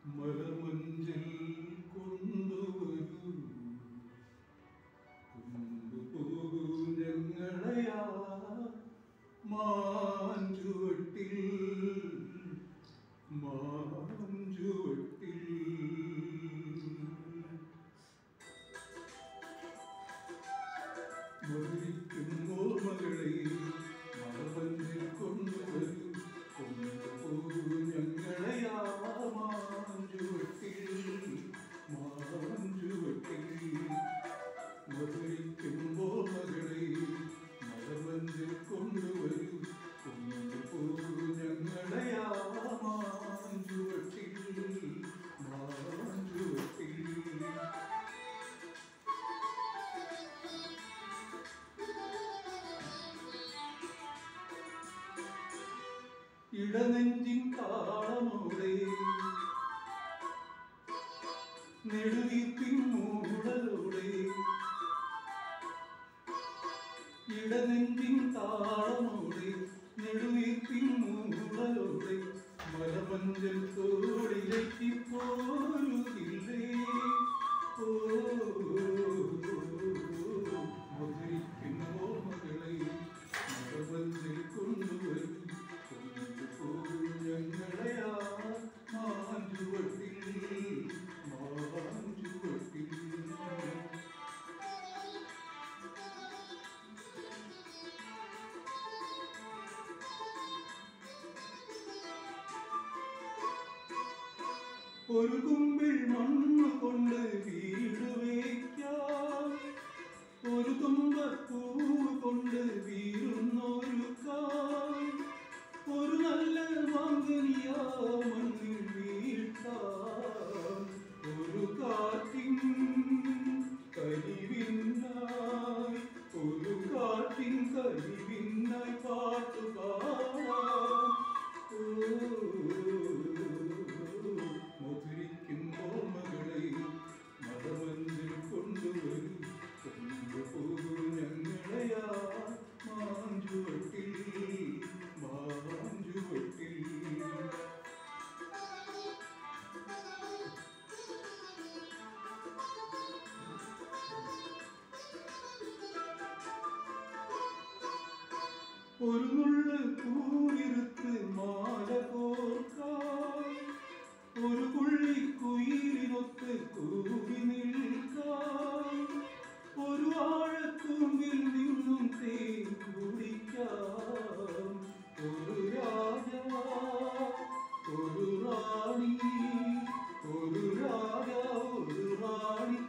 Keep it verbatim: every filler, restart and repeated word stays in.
മലമഞ്ചിൽ കൊണ്ടുവരൂ കൊണ്ടുപോകൂ ഞങ്ങളെയാ മാഞ്ചുവട്ടിൽ മാഞ്ചുവട്ടിൽ മധുരിക്കുമ്പോൾ മകളെ മലമഞ്ചിൽ കൊണ്ടുവരൂ കൊണ്ടുപോകൂ ഞങ്ങളെയാ മാഞ്ചുവട്ടിൽ മാഞ്ചുവട്ടിൽ മധുരിക്കുമ്പോൾ മകളെ മലമഞ്ചിൽ കൊണ്ടുവരൂ കൊണ്ടുപോകൂ ഞങ്ങളെയാ മാഞ്ചുവട്ടിൽ മാഞ്ചുവട്ടിൽ ഇടനെഞ്ചിൻ താളമോടെ നെടുവീർപ്പിൻ മൂടലോടെ ഇടനെഞ്ചിൻ താളമോടെ നെടുവീർപ്പിൻ മൂടലോടെ മലമഞ്ചൽ തോളിലേക്ക് പോരുകില്ലേ ഓ മധുരിക്കുമോ മകളെ മലമഞ്ചൽ കൊണ്ടുവരും കൊണ്ടുപോകൂ ഞങ്ങളെയാ മാഞ്ചുവട്ടിൽ മാഞ്ചുവട്ടിൽ ഒരു കുമ്പിൾ മണ്ണ് കൊണ്ട് വീട് വയ്ക്കാം ഒരു തുമ്പപ്പൂ കൊണ്ട് വീരുന്നൊരുക്കാം ഒരു നല്ല മാങ്കനിയാ മണ്ണിൽ വീഴ്ത്താം ഒരു കാറ്റിൻ കരിവിനായി ഒരു കാറ്റിൻ കരിവിനായി പാട്ടുപാടാം മധുരിക്കുമ്പോൾ മകളെ മലമഞ്ചിൽ കൊണ്ടുവരൂ കൊണ്ടുപോകൂ ഞങ്ങളെയാ മാഞ്ചുവട്ടിൽ മാഞ്ചുവട്ടിൽ ഒരു നുള്ള് പൂവിരുത്ത് മാല കോർക്കാം ഒരു പുള്ളിക്കുയിലിനൊത്ത് കൂവി നിൽക്കാം ഒരു ആഴത്തുമ്പിൽ നിന്നും തേൻ കുടിക്കാം ഒരു രാജ ഒരു റാണി ഒരു രാജ ഒരു റാണി